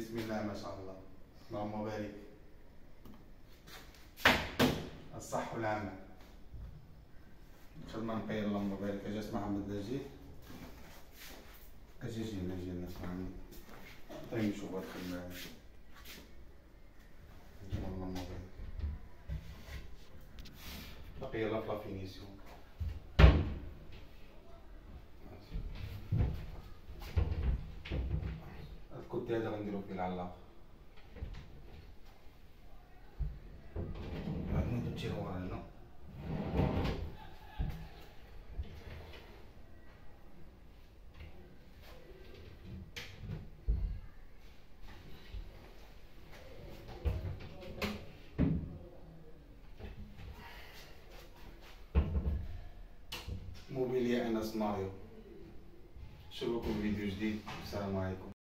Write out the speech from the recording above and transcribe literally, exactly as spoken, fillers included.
بسم الله ما شاء الله، اللهم بارك. الصح والعمل. خدمة نقية اللهم بارك. اجي اسمع محمد اجي اجي اجي اجي نسمع محمد. طيب نشوف هاد الخدمة هادي. اللهم بارك. بقي لا في لافينيسيون. هاد الكوتي هذا غنديرو فيه العلاق. نودو تيرو هنا. موبيليا انس ماريو. نشوفكم في فيديو جديد. السلام عليكم.